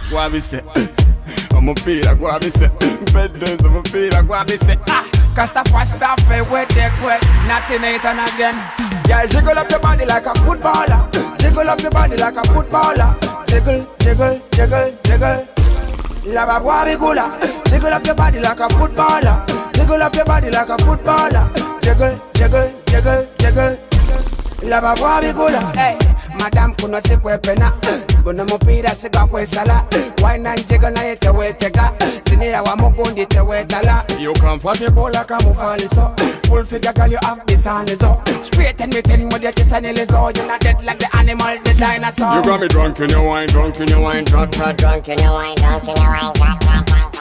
Guavise, I'm pira, guavise. Beddes, I'm pira, guavise. Casta pasta fe with the quick, nothing ain't on again. Girl, jiggle up your body like a footballer. Jiggle up your body like a footballer. Jiggle, jiggle, jiggle, jiggle. Lava guavigula. Jiggle up your body like a footballer. Jiggle up your body like a footballer. Jiggle, jiggle, jiggle, jiggle. Lava guavigula. Hey, madam kuno se kwepena. Bono mupira se kwa kwesala. Wine and jiggle na yete wetega. Sinira wa mugundi te wetala. You comfortable like a mufaliso. Full figure girl you have this on is up. Straight and within with your kiss and your lizard. You're not dead like the animal, the dinosaur. You got me drunk in your wine, drunk in your wine, drunk, drunk, Drunk in your wine, drunk in your wine, drunk, drunk, drunk.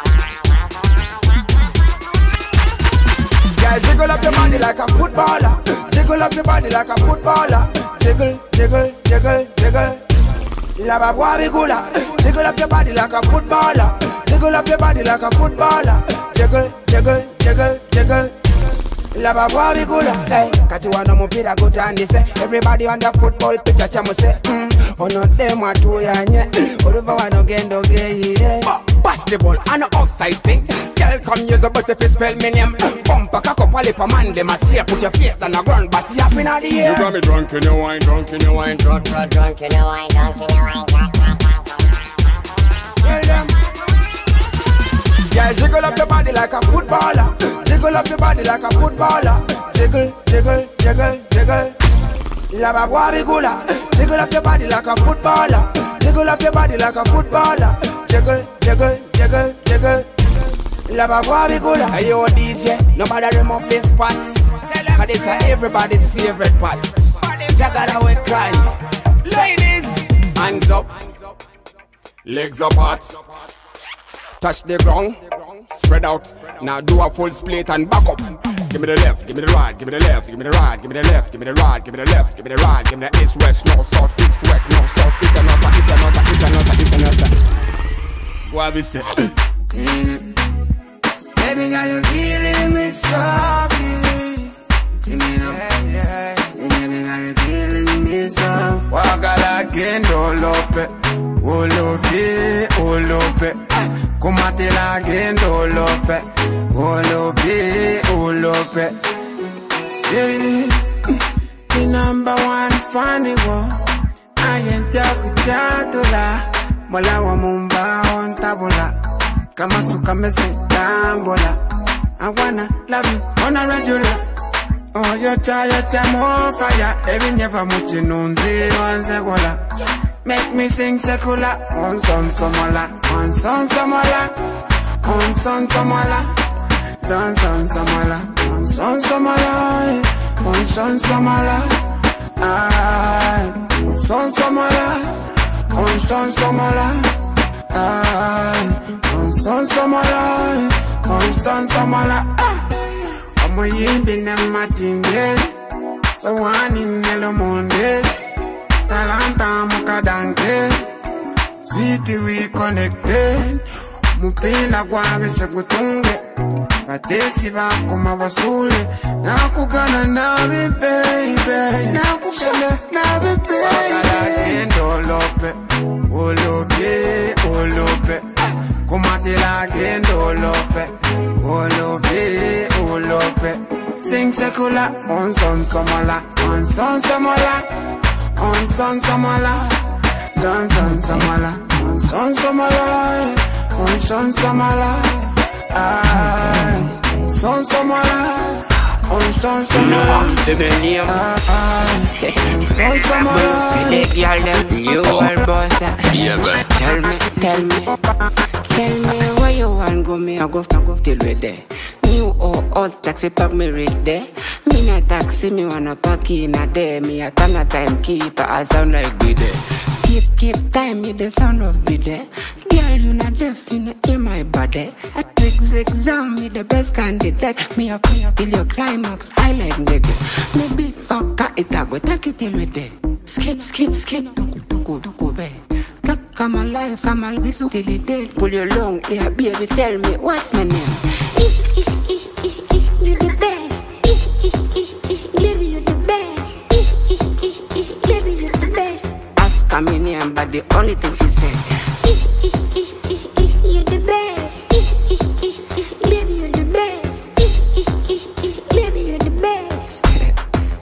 Girl, jiggle up your body like a footballer. Jiggle up your body like a footballer. Jiggle, jiggle, jiggle, jiggle. Lava guavigula. Jiggle up your body like a footballer. Jiggle up your body like a footballer. Jiggle, jiggle, jiggle, jiggle. Lava guavigula. Say, katiwana mupira gutandi say. Everybody on the football pitch chamu say. Ono demo tu yanye. Oluva wano gendo gehi. Pass the ball on the outside thing. Girl come use a butter fi spell me name. Bump a cock up a lip a man dem a tear. Put your face on the ground but you up in the air. You got me drunk in your wine, drunk in your wine, drunk, drunk, Drunk in your wine, drunk in your wine, drunk, drunk, drunk. Tell them. Girl, jiggle up your body like a footballer. Jiggle up your body like a footballer. Jiggle, jiggle, jiggle, jiggle. Lava guavigula. Jiggle up your body like a footballer. Jiggle up your body like a footballer. Jiggle, jiggle, jiggle, jiggle. Lava guavigula. Hey yo DJ, nobody remove these spots. Cause this are everybody's favorite part. Jagada we cry. Ladies, hands up. legs apart. Touch the ground, spread out. Now do a full split and back up. Give me the left, give me the right, give me the left, give me the right, give me the left, give me the right, give me the left, give me the right, give me the east, west, north, south, east, west, north, south, east, and north, east, and north, east, and north, east, and north. What we say? Baby girl, you killing me softly. See me now, baby girl, you killing me softly. Waka like Endolope, Olope, Olope. Kumate like Endolope, Olope, Olope. Baby, the number one funny one. I ain't talking chatula. Mola wa mumba on tabula. Kama suka mesi tambola. I wanna love you on a regular. Oh, you're tired, I'm on fire. Every never muchi nunzi on sekola. Make me sing sekola. On son somola, on son somola, on son somola, son son somola, on son somola, on son somola, ah, son somola, on son somola, ah, on son somola, on son somola, ah. Omo yimbi na matinge, so wani nelo monde, talanta mukadanke, sweet we connected, mupila kwa vese kutunge, batesi vako mabasule, nakugana nawe baby, nakugana nawe baby. Wakala Endolope, Olope, Olope, kumatila Endolope, Olope, Olope. Sing sekula, on son somola, on son somola, on son somola, on son somola, on son somola, on son somola, ah, son somola, on son somola, son somola. The girl them you are boss. Tell me where you want go. Me I go till we there. New or old taxi park me reach there. Me na taxi me wanna park in a day. Me a turn a timekeeper I sound like be there. Keep time me the sound of be there. Girl you not deaf you not hear my body. I take the exam me the best candidate. Me up till your climax I like nigga. Me big fucker it I go take it till we there. Skin duku be. Come alive, come alive, this till it dead. Pull your long ear, baby, tell me what's my name. You the best. Baby, you the best. Baby, you the best. Ask her my name, but the only thing she said.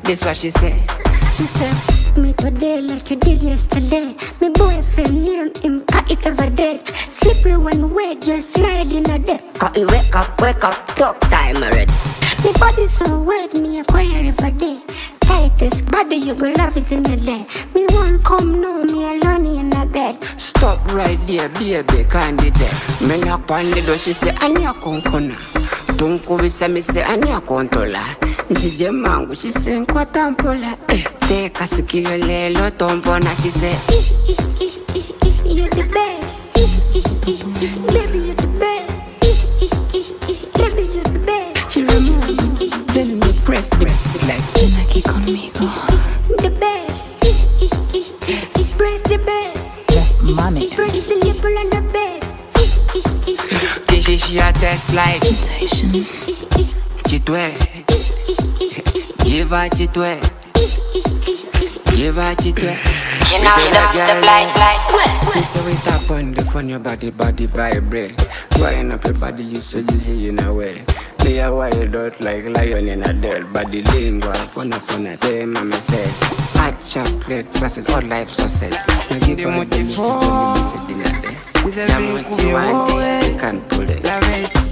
This what she say. She said, fuck me today like you did yesterday. My boyfriend name him, cut it over dead. Slippery one way, just slide in a death. Cause you wake up, talk time already. My body so wet, me a cry every day. Tightest body, you go love it in a day. Me won't come no, me alone in a bed. Stop right there, baby, candidate. Me knock on the door, she say, Anya konkona. Tunku visa me say, Anya kontola. Nzije mangu, she say, Nkwa tampola. Teka sikio lelo tompona, she say, you're the best. Baby, you're the best. Baby, you're the best. She remove, then me press it like, aquí conmigo. The best. Press the best. Yes, mommy. Press the nipple on the best. she a test like Temptation. Chitwe. Give her chitwe. Give her chitwe. You know you don't have to like. You say we tap on the phone, your body vibrate. Wind up your body, you say in a way. They are wild out like lion in a dirt. Body lingua, fun, day mama says. Hot chocolate, plus it all life sausage. Now give her the message in a day. Tell what you want, you can pull it. The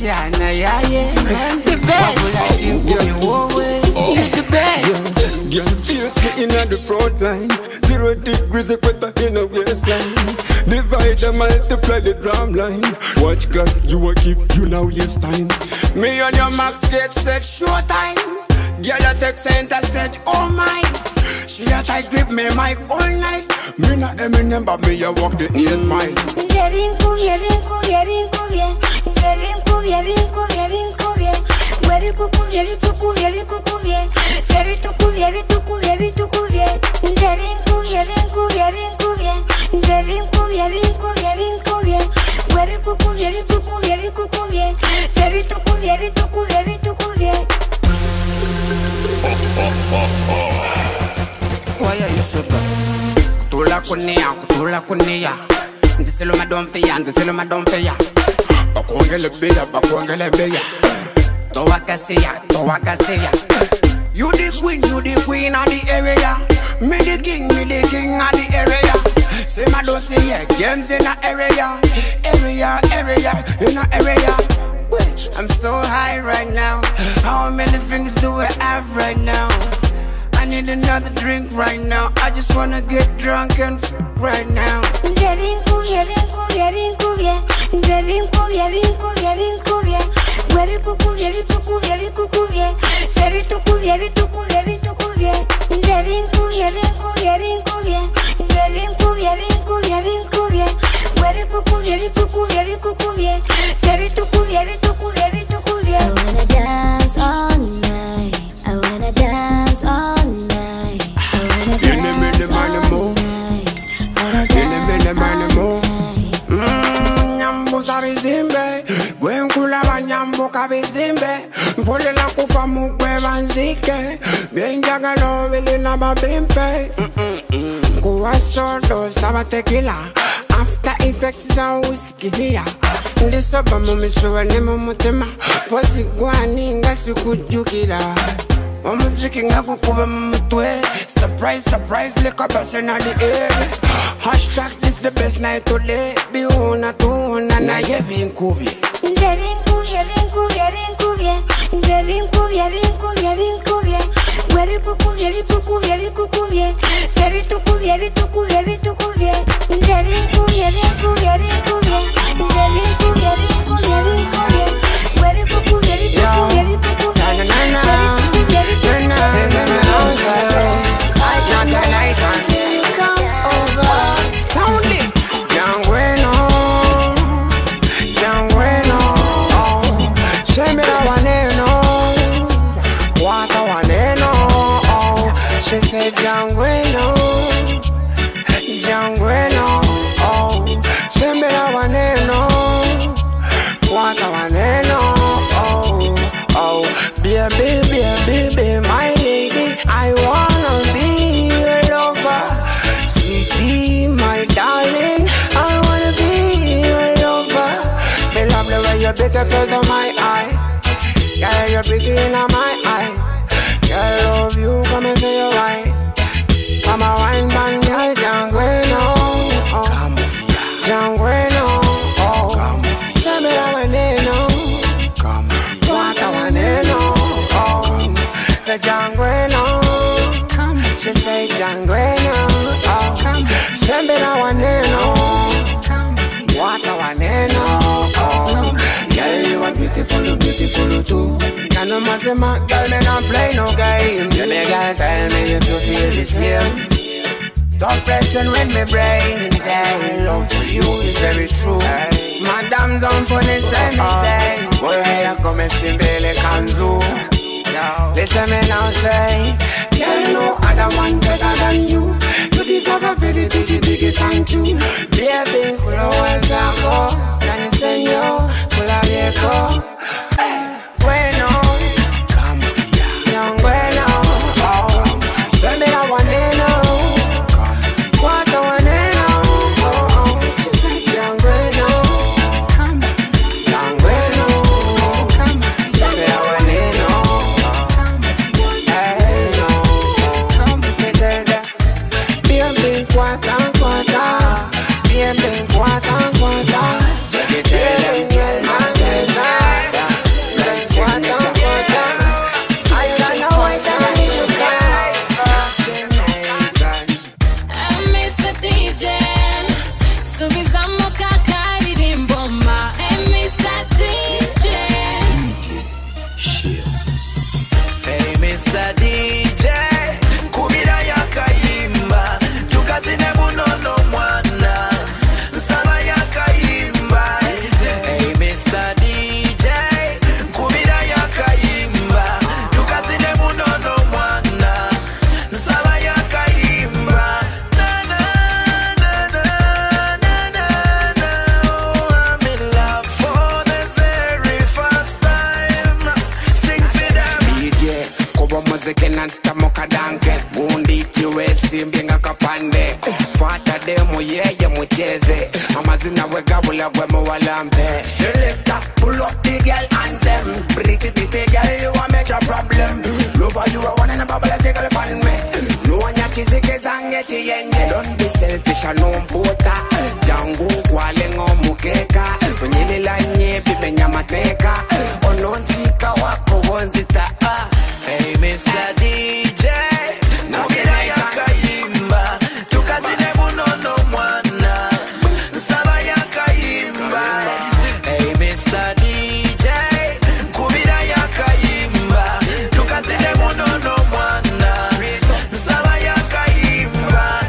best. Girl, face me in the front line. 0 degrees equator in a waistline. Divide and multiply the drum line. Watch clock, you will keep you now waste time. Me and your max get set showtime. Girl, I take center stage, oh my. She a tight grip me mic all night. Me not Eminem, but me a walk the 8 mile. Why are you so bad? Kutula kunia. Ndiselo madomfeya. Bakongele beya. Towakaseya. You the queen of the area. Me the king of the area. Say my don't say yeah, games in the area. Wait, I'm so high right now. How many fingers do I have right now? I need another drink right now. I just wanna get drunk and right now. I wanna dance all night. I wanna dance all night. I wanna dance all night. Nyambo sabizimbe, bwenkula banyambo kabizimbe. Mpole la kufa mukwe banzike, benjagalo vile na babimpe. Kuwa sodo saba tequila, after effects za whiskey here. Ndisoba mumishuwa ne mumutema, posi gwani ngasi kujukila. Muziki ngakukuba mumutwe, surprise, lick up us in the air. Hashtag this the best night today. Biuna tuna na yevinkubi. She said, Jangweno, oh, Shembera waneno, waka waneno, oh, baby, my lady, I wanna be your lover, sweetie, my darling, I wanna be your lover. They love the way you're beautiful to my eye, girl, you're pretty in my eye, girl, love you, come and say. no mazema, girl, me not play no game. You me girl, tell me if you feel the same. Stop pressing with me brains, hey. Love for you is very true. Madam's on funny side, me say. Boy, I come and see Billy Kanzu. Listen me now say, girl, no other one better than you. You deserve a very big song too. Baby, kula wazako, sani senyo, kula vieko. Bueno, come here, young bueno. Oh, send me that one day now. What the one day now? Oh, she said young bueno. Come, young bueno. Come, send me that one day now. Hey, no, come, me tell ya. Bien, cuata. Bien, cuata. Me tell ya, amazina wegabula gwemo walambe. Selector, pull up the girl anthem. Pretty girl, you a major problem. Lover, you a one and a bubble take a pan me. No one ya kizike zangeti yenge. Don't be selfish and no mpota. Jangu kwale ngomukeka. Unyini la nyepi benyamateka. Ononzika wako wonzita. Hey Mr. DJ, nukira yakayimba. Tukazine munono mwana. Saba yakayimba. Hey Mr. DJ, kubira yakayimba. Tukazine munono mwana. Saba yakayimba.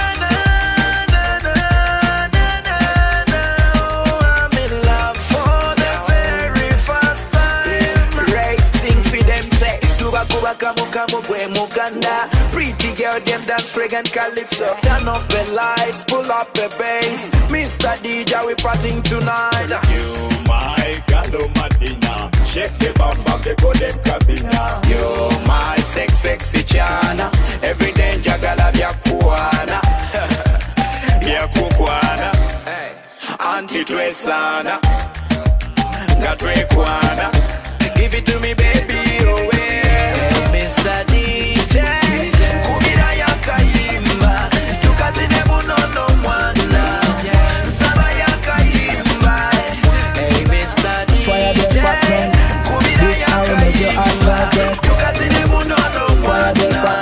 I'm in love for the very first time. Right, sing for them say. Tuba kamu kwe muganda. Pretty girl, them dance fragrant calypso. Turn up the lights, pull up the bass. Mr. DJ, we partying tonight. You my galo Madina, shake the bamba, the golden cabina. You my sexy chana, every day jagala vya kuana. Vya kukwana, Auntie twe sana, gatwe kuana. Give it to me baby, oh yeah. Mr. DJ, kubira yakayimba. Tukazine munono mwana. Saba yakayimba. Hey Mr. DJ, kubira yakayimba. Tukazine munono mwana.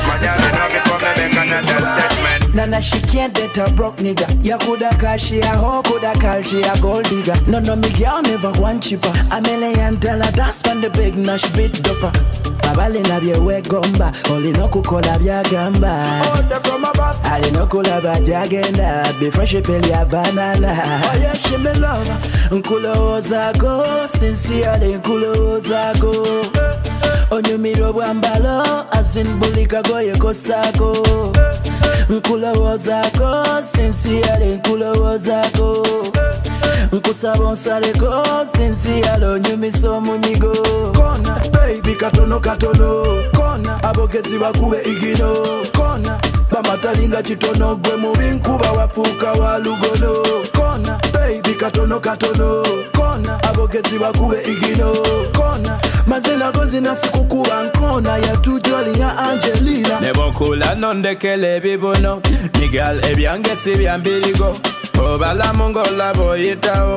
Nana, she can't date a broke nigga. Ya coulda call she a hoe, coulda call she a gold digger. No, me girl never want cheaper. A million dollar that's when the big nash beat doper. Babale na byewe gomba, oli no kukola bya gamba. Order from above. Ali no kula ba jagenda, before she peli a banana. Oh yeah, she me love. Nkulo ozako, sincerely nkulo ozako. Onyumiro bwambalo, azinbulika goye kosako. Nkulowozako, sincerely nkulowozako. Nkusaba onsaleko, sincerely onyumisa omunyigo. Kona, baby katono. Kona, abogezi bakube igino. Kona, bamatalinga chitono gwe mubi nkuba wafuuka wa lugono. Kona, baby katono. Kona, abogezi bakube igino. Kona, mazina gozi nasikukuba nkona ya tujoli ya Angelina. Nebokula nondekele bibuno, Miguel ebyange si byambirigo. Obala mongola boyitao,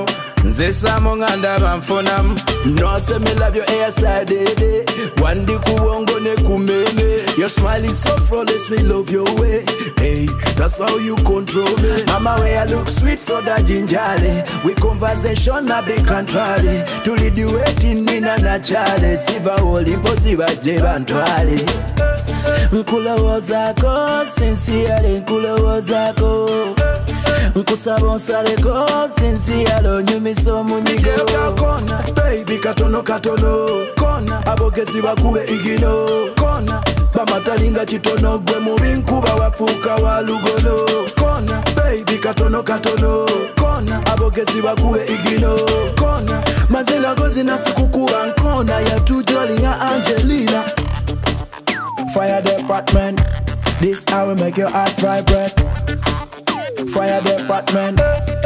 Zesa monganda banfonam. No say me love your hairstyle, day. One day kuongo ne kumeme. Your smile is so flawless, me love your way. Hey, that's how you control me. Mama, where I look sweet, so that gingerly. We conversation a big contrary. To lead you waiting in a naturally. Siva all impossible, jebantwali. Nkula wazako, sincerely nkula wazako. Nkusaba saleko, sincerely nyumiso munyigo. Kona, baby katono kona, abogezi bakube igino. Kona, bamatalinga chitono gwe mubinkuba wafuka walugolo. Kona, baby katono kona, abogezi bakube igino. Kona, mazela gozi nasikukuba nkona ya tujoli ya Angelina. Fire department, this how we make your heart vibrate. Fire department.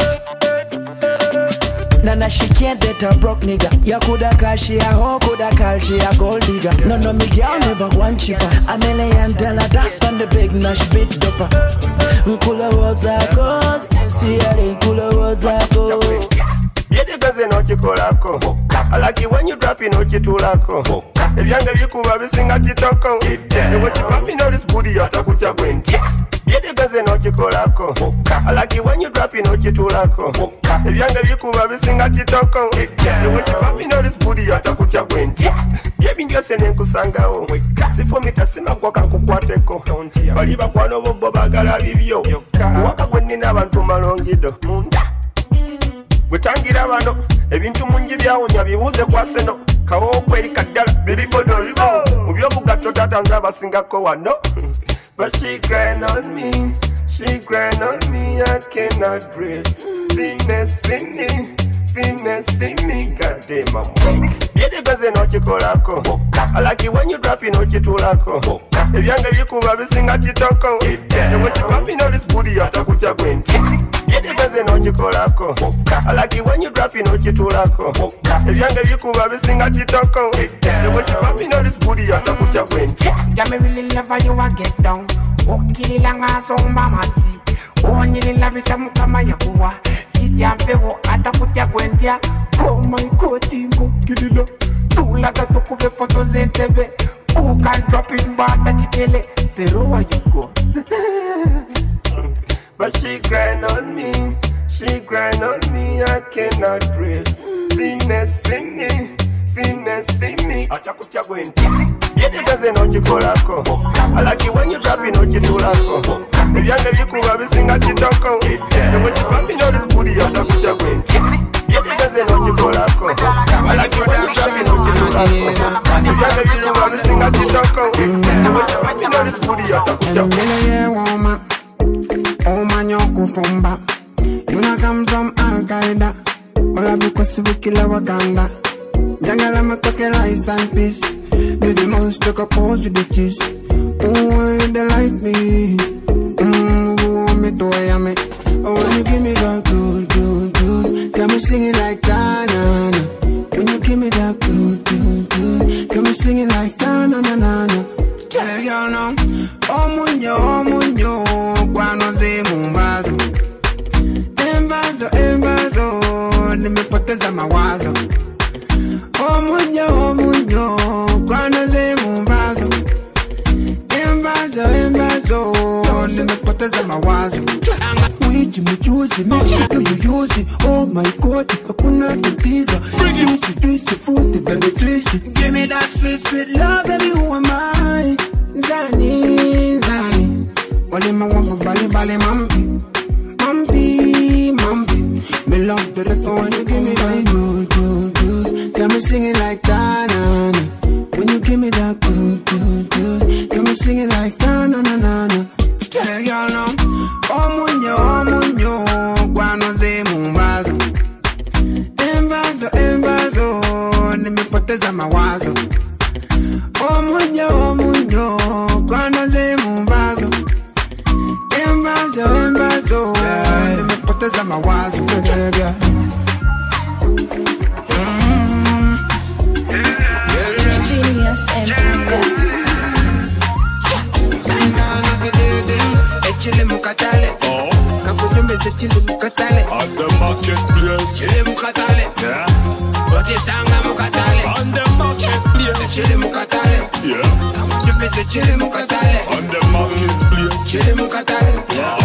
Nana she can't date a broke nigga. Ya coulda call she a hoe, coulda call she a gold digger. No me girl never want cheaper. $1 million that's on the big nash bit dopper. Nkula wazako, sincerely nkula wazako. Yeti gaze no chikolako. I like it when you drop in no chitulako. If younger you kuba bisinga kitoko. You watch you pop in all this booty atakucha bwenti. Yeti gaze no chikolako. I like it when you drop in no chitulako. If younger you kuba bisinga kitoko. You watch you pop in all this booty atakucha bwenti. Yebi ndio sene nkusangao. Sifo mitasima kwa kankukwateko. Baliba kwa nobo bagala bibyo. Waka gwenni n'abantu malongido. Gutangira bano ebintu mungi byawonya bibuze kwa seno kawo kweri kaddala biribodo ibo mubyo bugato tatanza basingako wano. But she grind on me, I cannot breathe. Finesse in me, goddamn I'm weak. Yeti gaze no chikolako. I like it when you drop in no chitulako. If younger you kuba bisinga kitoko. You watch you pop in all this booty atakucha bwenti. Yeti gaze no chikolako. I like it when you drop in no chitulako. If younger you kuba bisinga kitoko. You watch you pop in all this booty atakucha bwenti. Yeah, me really love how you a get down. Okili langa somba masi. Onyili labita mukama ya kuwa. Siti ampewo atakutia kwentia. Oh my god, imbo kilila. Tula gato kube photos entebe. Who can drop in bata chikele. Pero where you go? But she grind on me, I cannot breathe. Finesse in me, atakutia bwenti. Yeti gaze no chikolako. I like it when you drop in no chitulako. If younger you kuba bisinga kitoko. You watch you pop in all this booty atakutia bwenti. Yeti gaze no chikolako. I like it when you drop in no chitulako. If younger you kuba bisinga kitoko. You watch you pop in all this booty atakutia bwenti. Oh man, you go from back. You not come from Al-Qaeda. All I because we kill our Wakanda. Jungle, I'ma talk rice and peace. You the most take a pose with the cheese. Oh, you they like me. You want me to wear me. Oh, when you give me that good. Got me singing like na-na-na. When you give me that good. Got me singing like na-na-na-na. Tell a girl now. Oh, munyo. Guano ze mumbazo. Embazo. Nimepoteza mawazo. Oh munyo, guano ze mumbazo. Embazo. Nimepoteza mawazo. Wiji mchuzi, mixi do you use it? Oh my god, hakuna tatizo. Juicy, fruity, baby, juicy. Give me that sweet love, baby, who am I? Zani. Only my one for bali, mampi. Me love the rest, so when you give me that good. Got me singing like na-na-na. When you give me that good. Got me singing like na-na-na-na. Tell a girl now. Oh munyo, guano ze mumbazo. Embazo, nimepoteza mawazo. Oh munyo, guano ze mumbazo. Embazo, nimepoteza mawazo. Genius Chile mukatale, kakujumbe ze chile mukatale. At the marketplace, chile mukatale. Ochisanga mukatale. On the marketplace. Chili mukatale. Yeah. You miss chili mukatale. On the marketplace. Chili mukatale.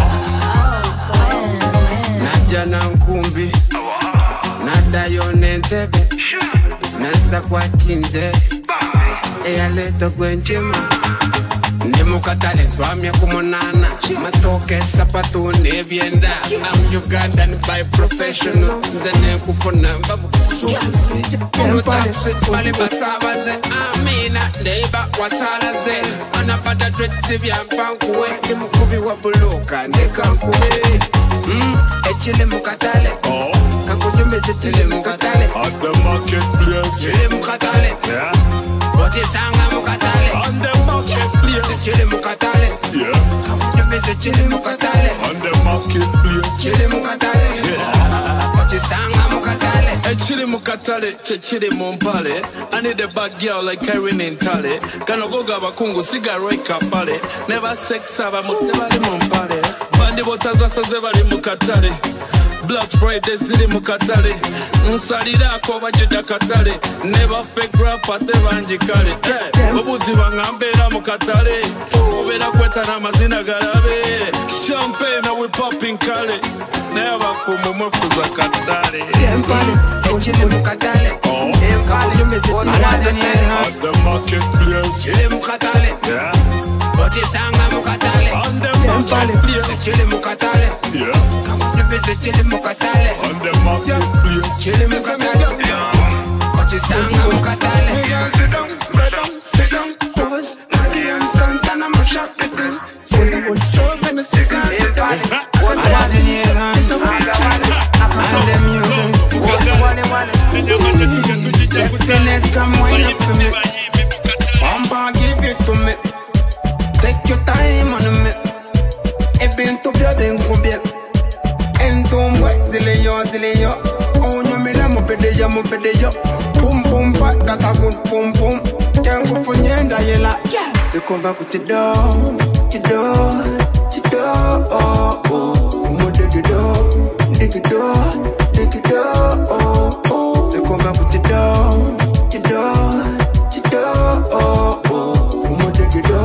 Naja na nkumbi. Nada yone ntebe. Nasa kwa chinze. Eya leto kwenchima. Ndi mukatale swamya kumonana. Matoke sapatu nebienda. I'm Ugandan by professional. Nzene kufuna mbabu kusuzi. Kurutaksi pali basabaze. Amina ndeba wasalaze. Anapata tweti vya mpankuwe. Ndi mkubi wa buluka ndikankuwe. Echile mukatale. Kakujumeze chile mukatale. At the marketplace. Chile mukatale. Yeah. Ochisanga mukatale. On the marketplace. Chile mukatale. Yeah. Kakujumeze chile mukatale. On the marketplace. Chile mukatale. Ochisanga mukatale. Chili mukatale, chili mumpale. I need a bad girl like Karen in Tale. Kanogoga bakungu cigarette kapale. Never sex aba mutebali mumpale. Bandi botaza saze bali mukatale. Black Friday zili mukatale. Nsalira ko bajida katale. Never fake rap ate banjikale. Obuzi bangambera mukatale. Obera kweta na mazina galabe. Champagne we popping kale. Never fumu mfuza katale. Chile mukatale. At the marketplace. Chile mukatale. Yeah. Ochisanga mukatale. On the marketplace. Chile mukatale. Yeah. Chile mukatale. On the marketplace. Chile mukatale. Ochisanga mukatale. Sit down, sit down, pause. Mati and Santana mash up the thing. Sit down, so let me sit down. And the music. Sexiness come wine up to me. Bamba give it to me. Take your time on me. Eben to bia ben kubia. Entum wa dile yo. Onyo me la mo pede yo. Pum pum pa data good pum pum. Kengo fonyenda yela. Se konva kutido. Oh oh. Mo digido. Oh oh. Se konva kutido. Oh oh. Mo digido.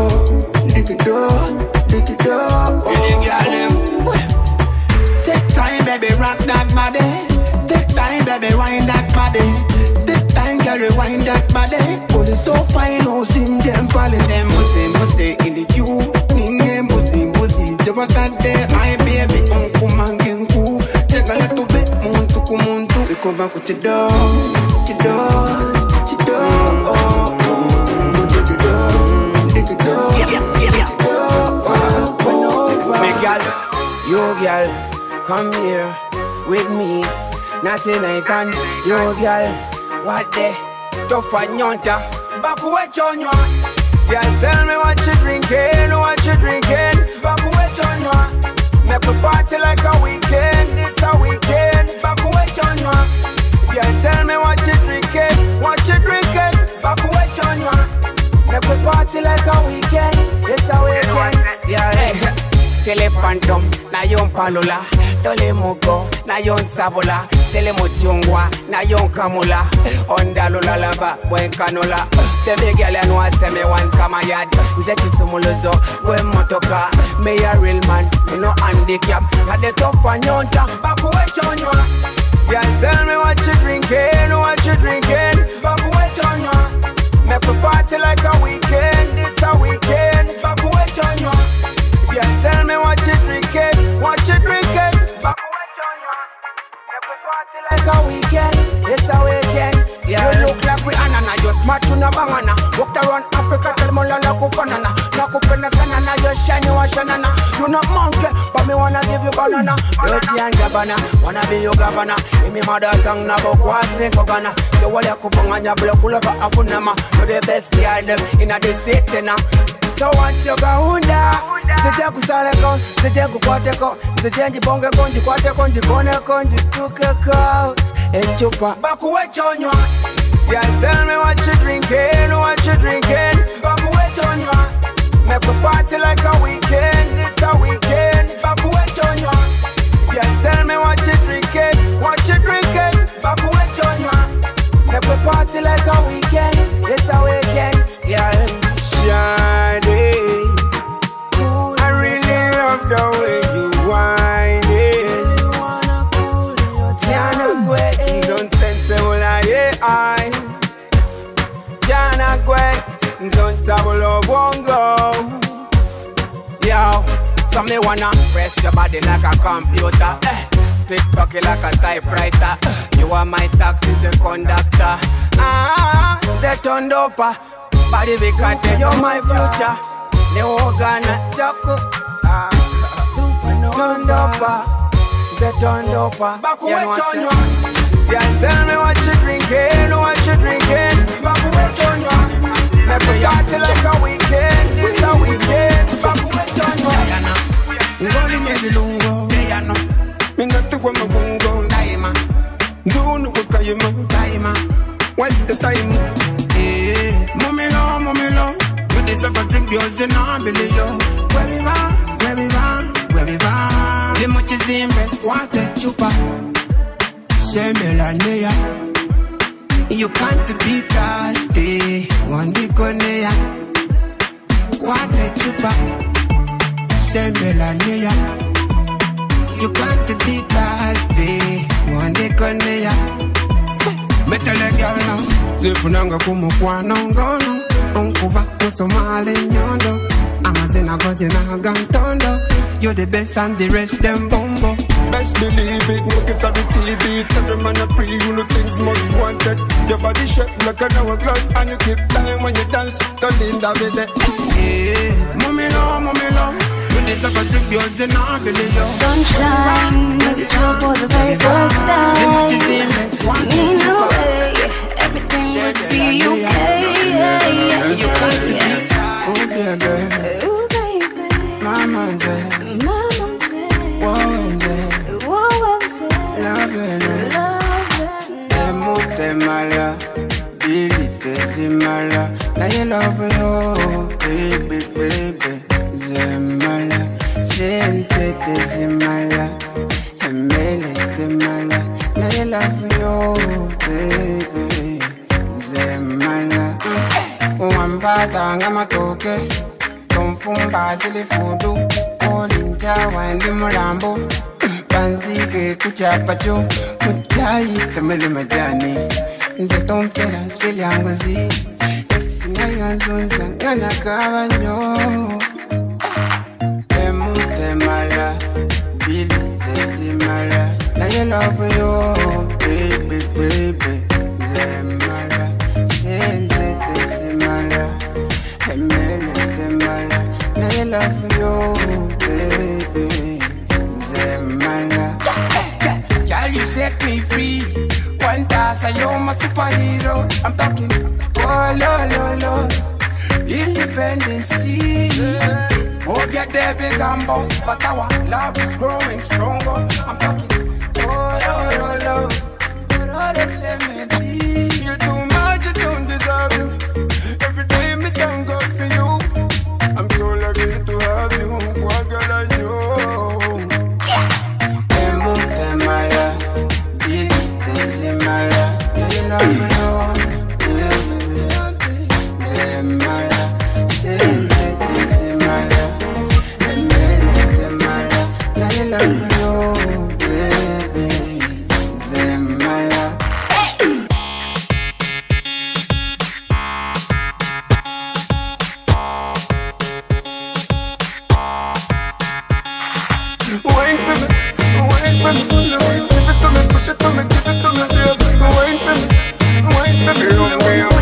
Take time, baby, rock that body. Take time, baby, wind that body. Take time, girl, rewind that body. Oh, it's so fine, oh, sing them, falling them, must in the queue. Ning bussy, jabata there, my baby, uncle mangenku. Take a little bit, muntu. Se kova kutido. Oh, yo girl, come here with me. Not tonight and yo girl, what the tough and yonta. Back away chonyo. Girl, tell me what you drinking. Back away chonyo. Make we party like a weekend. It's a weekend. Back away chonyo. Girl, tell me what you drinking. Back away chonyo. Make we party like a weekend. It's a weekend. Yeah. Sele phantom, na yon palula. Dole mugo, na yon sabola. Sele mochungwa, na yon kamula. Ondalula laba, buen canola. The big girl I know I say me one kamayad. Nzeti sumuluzo, buen motoka. Me a real man, me no handicap. Got the tough and yonta, back away chonyo. Girl, tell me what you drinking. Back away chonyo. Make we party like a weekend. It's a weekend. Back away chonyo. Yeah, tell me what you drinking. Back away chonyo. Make we party like a weekend. It's a weekend. Yeah, you look like we anana. Just match to na bangana. Walked around Africa, tell me la kufanana. Na kupenda sana na just shine you a shanana. You not monkey, but me wanna give you banana. Dirty and Gabbana, wanna be your governor. In me mother tongue na bokwasi kogana. The wall ya kufunganya block all over apunama. You the best girl them inna the city now. So what's your gaunda? Sije kusaleko, sije kukwateko, sije njibongeko, njikwateko, njiboneko, njitukeko. Enchupa back away chonyo. Yeah, tell me what you drinking. Back away chonyo. Make we party like a weekend. It's a weekend. Back away chonyo. Yeah, tell me what you drinking. Back away chonyo. Zontabulo bongo. Yo, so me wanna press your body like a computer. TikTok it like a typewriter. You are my taxi, the conductor. The tondopa. Body vikate, you're my future. Neogana Jaco. Tondopa. The tondopa. Baku wechonyo. Can't tell me what you drinking, what you drinking. Baku wechonyo. Make we party like a weekend. It's a weekend. Baku wechonyo. Ngoli nyebilungo. Deyano. Minatu kwa mabungo. Daima. Zunu wakayima. Daima. What's the time? Momelo, momelo. You deserve a drink, yours and I believe you. Where we van, where we van, where we van. The much is in bed, what the chupa. Shemela you can't beat us, stay. One week on there. What the chupa. Shemela you can't beat us, stay. One week on there. Metal a girl now. Zifunanga kumukwana ngono. Unkuba musomale nyondo. Amazena gozina gantondo. You're the best and the rest them bombo. Best believe it, look at the TV. Tell them man a pre, you know things most wanted. Your body shaped like an hourglass. And you keep time when you dance. Turn in that bed. Momelo, momelo. You deserve a drink, yours and I believe you. Sunshine, met you for the very first time. Mean no way, everything would be okay. You can't beat that. Oh baby, ooh baby, mama said, whoa love it, emote mala, Billy Zimala. Now you love you, baby, baby, Zimala, Sente Zimala, Emele Zimala. Now you love you, baby, Zimala. Wambata ngamatoke, Tomfumba zilifudu, Olinja wandi mulambo, Panzike kuchapacho, Mutai tamele majani, Nzetomfera ziliangozi, Exinaya zonza ngana kabanyo. Emute mala, Billy Zimala. Now you love you, baby, baby, Zimala. Sente Zimala, Emele Zimala. Now you love you, baby, Zimala. Girl, you set me free. One task, you're my superhero. I'm talking, oh, lo, lo, lo. Independency. Oh, get there, big and bump. But our love is growing stronger. I'm talking, oh, lo, lo, lo. But all the same, maybe. You're too much, I don't deserve you. Every day, me thank God for you. I'm so lucky to have you. What God I know. Emote mala, Billy Zimala. You love me, Zimala. Sente Zimala, Emele Zimala. Now you love me, baby, Zimala. Wine for me, wine for me, give it to me, push it to me, give it to me, baby. Wine for me, love me, love me,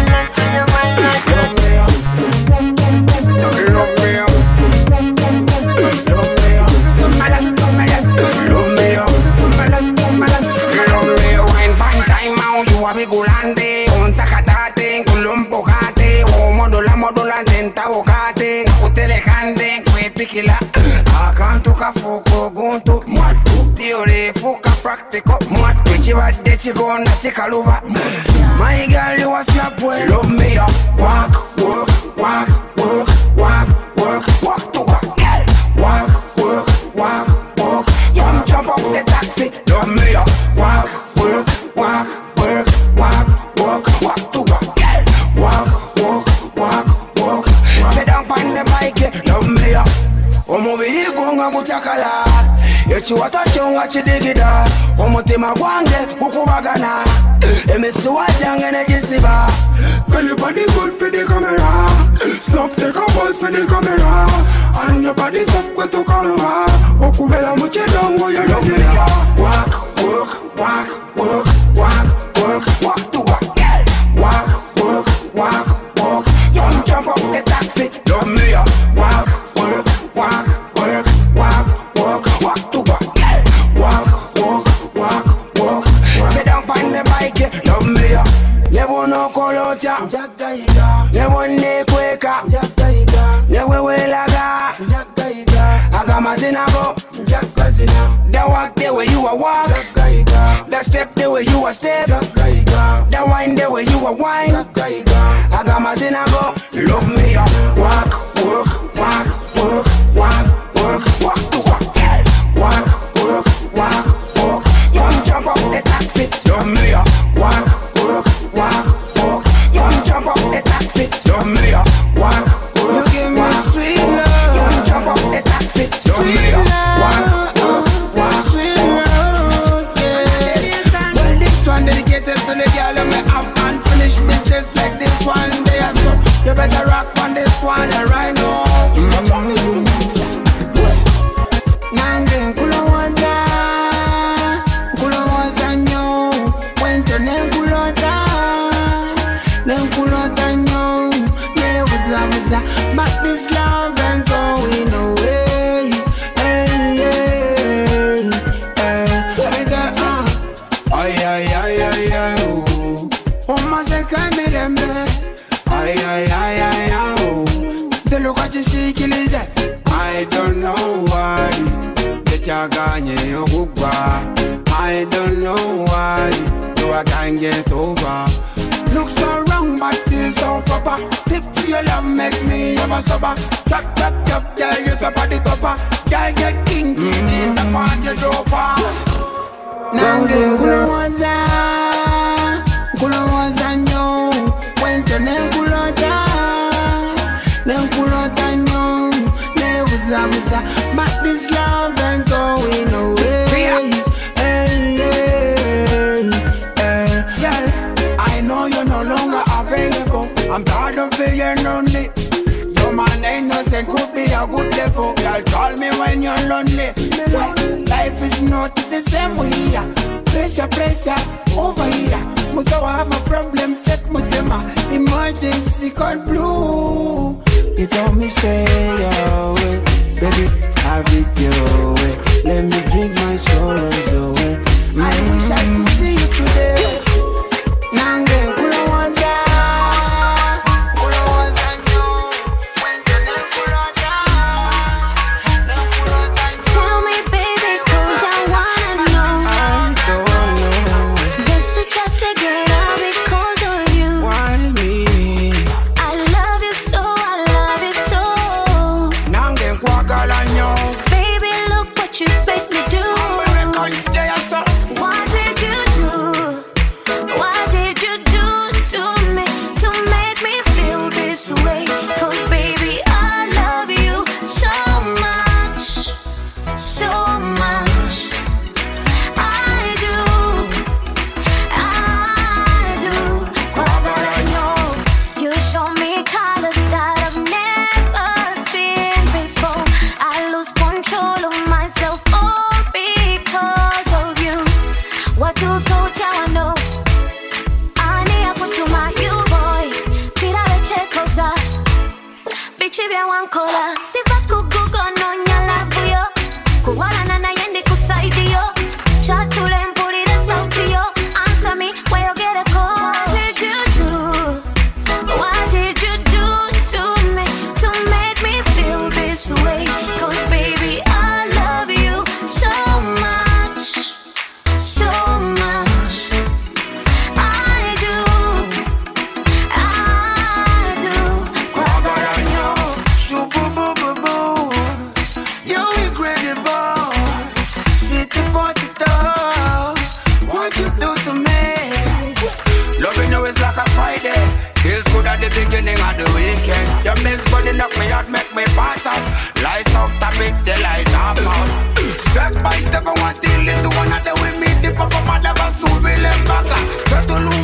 wine bang time out, you a bigulante, un tacatate, culumpo cate, o modola denta bocate, utele cande, kwe pikila. Akantu kafuko guntu, mwatu theory fuka practical, mwatu chibade chigona chikaluva. My girl, you a slap boy, love me up, walk, work, walk, work, walk, work, walk to walk, girl, walk, work, walk, walk. Jump off the taxi, love me up, walk, work, walk, work, walk, walk, walk to walk, girl, walk, walk, walk, walk. Sit down on the bike, love me up. Omubiri gunga kuchakala, echiwata chonga chidigida, omutima gwange gukubagana. And me so what young energy siva. Girl, your body good for the camera. Snap take a pose for the camera. And your body soft go to camera. Okubela muche down where you love me. Walk, work, walk, work, walk, work, walk to walk. Walk, work, walk, walk. Young jump off the taxi. Love me, walk, work, walk, work, walk, walk, walk to walk. Walk, walk, walk, walk. Sit down on the bike, love me, never no kolota, never ne kweka, never welaga, agamazinago, the walk the way you a walk, the step the way you a step, the wine the way you a wine, agamazinago, love me, walk, work, walk, work, walk, work, walk to walk. Walk, work, walk, walk. Young jump off the taxi, love me, walk, work, walk, walk. Young jump off the taxi, love me, walk, work. You give me sweet love. Young jump off the taxi, love me, walk, work, walk, sweet love. Yeah. Well, this one dedicated to the girl and me have unfinished business like this one. They are so you better rock on this one right now. Nange kulowoza, kulowoza nyo. Wento nenkulota, nenkulota nyo. Nebuzabuza, but this love ain't going away. Hey, hey, hey. With that song, ay ay ay ay ay. Oh, mazeka mirembe, ay ay ay ay ay. Say look what you see, kill it. I don't know why Chaganye Ogugwa. I don't know why you I can't get over. Look so wrong but feel so proper. Tip to your love make me ever sober. Chop chop chop, girl you top of the topper. Girl get kinky, it's a party dropper. Nange kulowoza, kulowoza nyo. Wento nenkulota, nenkulota nyo. Nebuzabuza, but this love ain't going away. Hey, hey, hey. Girl, I know you're no longer available. I'm tired of being lonely. Your man ain't innocent, could be a good devil. Girl, call me when you're lonely. Life is not the same way here. Pressure, pressure, over here. Must have a problem, check my tema. Emergency call blue. You told me stay away. Baby, have it your way. Let me drink my sorrows away. I wish I could see you today. Nange kulowoza, kulowoza nyo. Wento nenkulota, nenkulota nyo. Tell me baby, 'cause I wanna know. There's such a together because of you. Why me? I love you so, I love you so. Nange kwagala nyo. Baby, look what you make me do. What did you do? What did you do to me to make me feel this way? 'Cause baby, I love you so much, so much. I do. You show me colors that I've never seen before. I lose control of myself all because of you. What you so tell I know. Ani akutuma you boy. Chira leche koza. Bichi vya wankola. Sifa kugugo no nyalabu yo. Kuwala na yendi kusaidi yo. Chatule mpulire sauti yo. Answer me where you get a call. What did you do? What did you do to me to make me feel this way? 'Cause baby, I love you so much, so much. I do. Kwagala nyo. Shoo-boo-boo-boo-boo. You're incredible. Sweet potato. What you do to me? Loving you is like a Friday. Feels good at the beginning of the weekend. Your miss body knock me out, make me pass out. Lights out, tap it till I tap out. Step by step, I want the little one of the with me. Dip up my mother, but so will back. Try to lose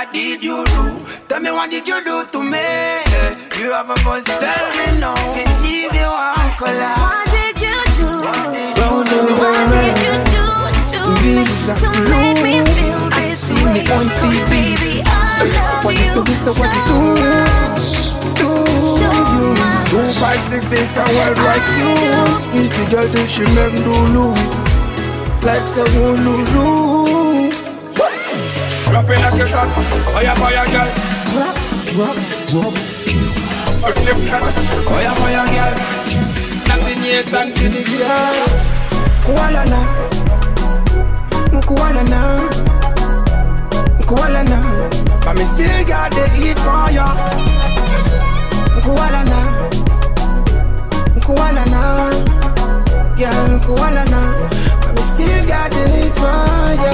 what did you do? Tell me what did you do to me? You have a voice, tell me no. Can see the one color. What did you do? What did you do to make me feel this way? Baby, I love you so much. 256 days a worldwide use. Mr. Dirty, she make Lulu like say Lulu. Drop it like a son, fire, fire, girl. Drop. Uplift shots, Fire, girl. nothing yet than To the girl. Kuala na. But me still got the heat for ya. Kuala na. Girl, kuala na. But me still got the heat for ya.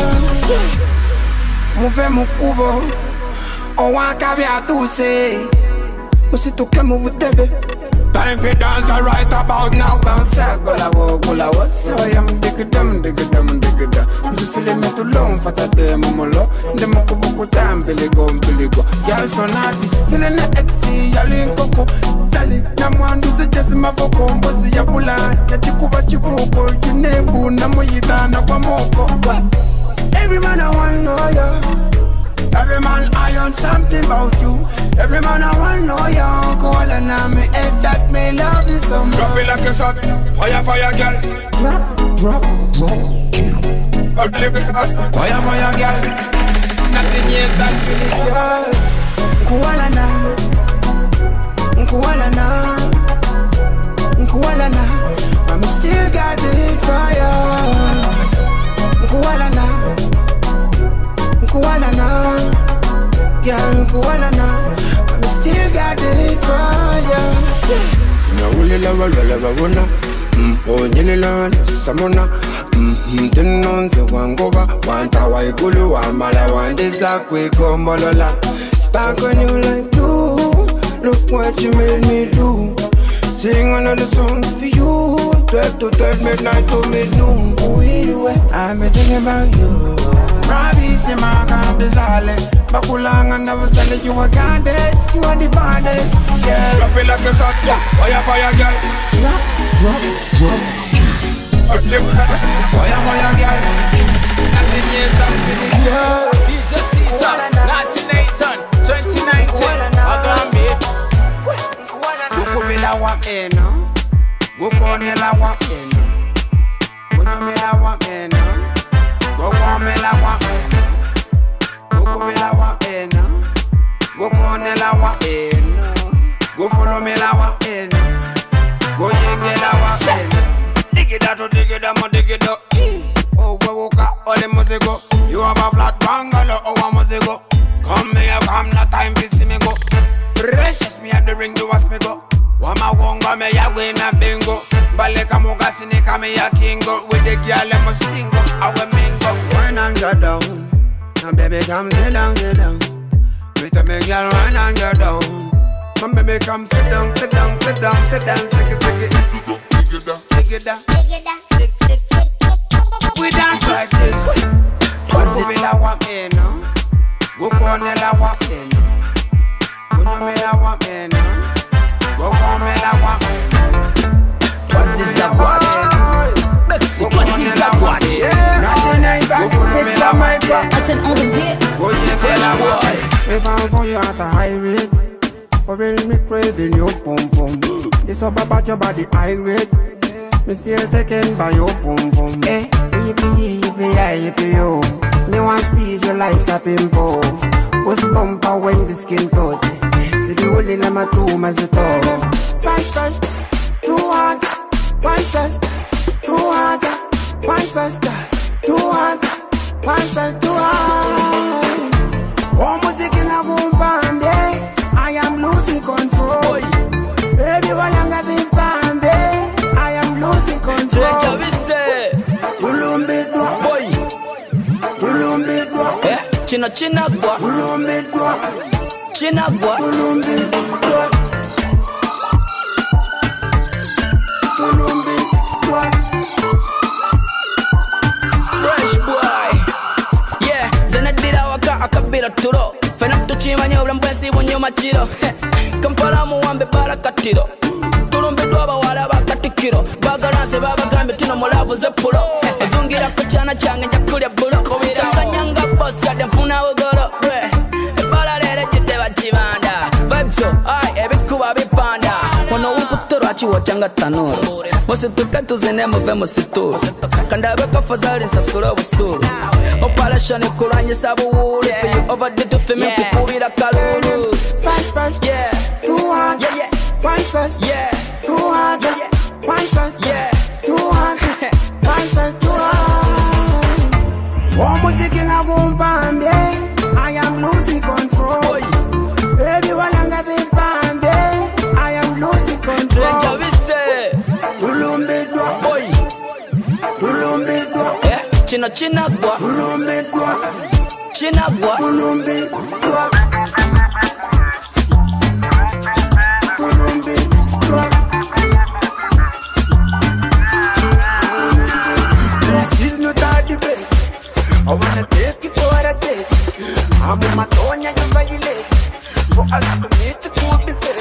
Move mukubo. Owaka vya tuse. Musituke move tebe. time for dance right about now. Bounce gola wo so yam digidam. Mzisile metu long fata de momolo. Nde mukubuku tambili go. Girl so naughty, sile na exi yali nkoko. Sali na mwandu zijesi mavoko. Mbozi ya pula, na tikuba chibuko. Yunebu na moyita na kwa moko. Every man I want know ya. Every man I on something about you. Every man I want know ya. Call and I'm me head that me love you so much. Drop it like a shot, fire, girl. Drop. Uplift shots, Fire, girl. nothing yet than Girl, kuala na. But me still got the heat fire. Kuala na. Girl, kuala na. But me still got the heat fire. Na uli la wuna. Oh, nyelila na samona. Tenonze wangoba. Wanta waigulu wamala wandeza kwekombolola. Back on you like you. Look what you made me do. Sing another song for you. 12 to 12, midnight to midnoon. I've been thinking about you. Ravi Simaka Bizale. Bakulanga never said you a goddess. You are the baddest, girl. Drop it like a shot, fire, girl. Drop. Uplift shots, Fire, girl. nothing yet than Girl. DJ Caesar, 1918, 2019, Agambe. Kukumila wa eno. Gukonela wa eno. Kunyomela wa eno. Gukomela wa eno. Gukumila wa eno. Gukonela wa eno. Gufolomela wa eno. Goyengela wa eno. Digida. Oh, woka, ole mozego. You have a flat bungalow, oh, a mozego. Come here, come, no time to see me go. Precious me at the ring, you ask me go. Wama wonga me ya win a bingo. Baleka moga sinika me ya kingo. With the girl, I'm a single, I will mingo. Wine and go down. Now baby, come sit down. With a big girl, wine and go down. Come baby, come sit down. Take it. We dance like this. Kukumila wa eno. Gukonela wa eno. Kunyomela wa eno. Gukomela wa eno. What's this a watch? What's this a watch? Attend on the beat. If I'm for you at a high rate, for real me craving your pum pum. This up about your body irate. Me still taken by your pum pum. Yippee yo. Me want squeeze you like a pimple. Push bumper when the skin touch. See the whole in my tomb as a top. Five first, too hard. One first, too hard. One first, too hard. One first, too hard. Oh, music in a boom band, I am losing control. Baby, while I'm having band, I am losing control. China gwa. Fresh boy, yeah. Zena dida waka akabira turo. Fena kiro Kampala muwambe barakatiro tulumbiddwa abawala bakatikiro bagalanze babagambye tino mulavu zeppulo ozungira ku kyana kyange njakulya bulo sasanyanga bosi adde nfunawo golo ebbala leero ejjudde bakibanda vibes ai ebikuba bipanda ono wukuto lwaki wotyanga tanuro musituke tuzine muve mu situulu kandabe kafazali nsasule obusuulu operation kulwanyisa buwuulu if you overdid to fame kukubira kalulu First, yeah, yeah, yeah. One first, yeah, 200, yeah. One first, yeah, 200, one first, 200. Oh, music in a boom band, I am losing control. Everyone I'm gonna band, I am losing control. China gwa, China gwa. I wanna take it for a day. I'm on my tone, you violate. For us to meet the cool buffet.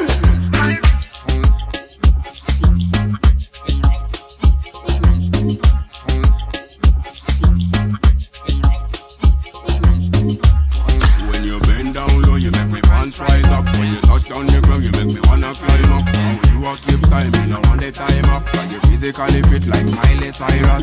When you bend down low, you make me pants rise up. When you touch on the ground, you make me wanna climb up. When you walk, keep time, you know on the time up. When you physically fit like Miley Cyrus.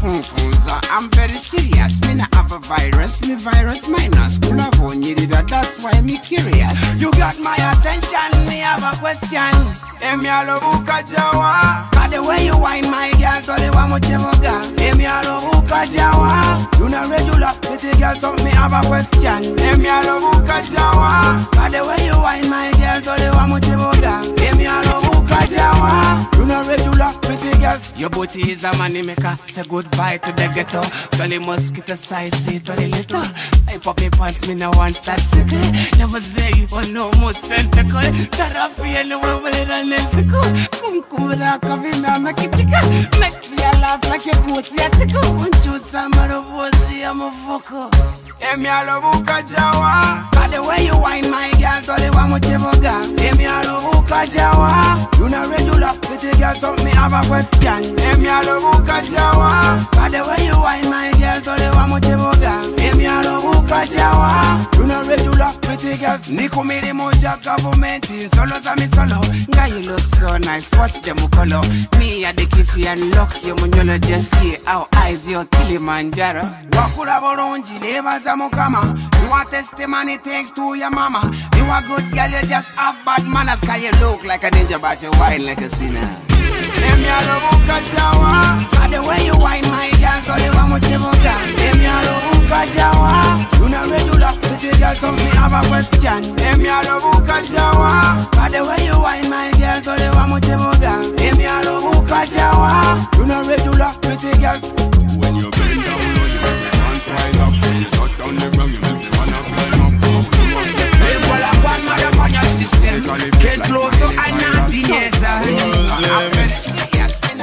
I'm very serious. Me not have a virus. Me virus minus. Cool of on you did that. That's why me curious. You got my attention. Me have a question. Emi alobuka jawa. By the way you wine my girl, tole wa mochemoga. Emi alobuka jawa. You not regular. Pretty girl, talk me have a question. Emi alobuka jawa. By the way you wine my girl, tole wa mochemoga. Emi alobuka jawa. You not regular. Pretty girl, your booty is a money maker. Say goodbye to the ghetto. Tole mosquito size, see tole little. I pop me pants, me no want that sickle. Never say you want no more sensical. Therapy and no one will run. Kumkumura kavina makitika. Make me laugh like a boat yatiko. Unchusa marovosi amavoko. Emi alobuka jawa. By the way you wine my girl, tole wa mochemoga. Emi alobuka jawa. You not regular, pretty girl, talk me have a question. Emi alobuka jawa. By the way you wine my girl, tole wa mochemoga. Emi alobuka jawa. You not regular, pretty girl. Niko miri moja government solo za mi solo. Guy you look so nice, what's them color? Me at the kiffy and lock your munyolo just see our eyes your Kilimanjaro. Wakura bolonji never zamokama. You want testimony thanks to your mama. You a good girl, you just have bad manners. Cause you look like a ninja but you whine like a sinner. Emi alobuka jawa. By the way you whine my girl, tole wa mochemoga. Emi alobuka jawa. You not regular, pretty girl, tell me have a question. Emi alobuka jawa. By the way you whine my girl, tole wa mochemoga. Emi alobuka jawa. You not regular, pretty girl. When you bend down low, you make me dance right up. When you touch down the ground, you make me wanna climb up. Hey, well, I want my mother system. Get closer and not in yes. I'm very serious. A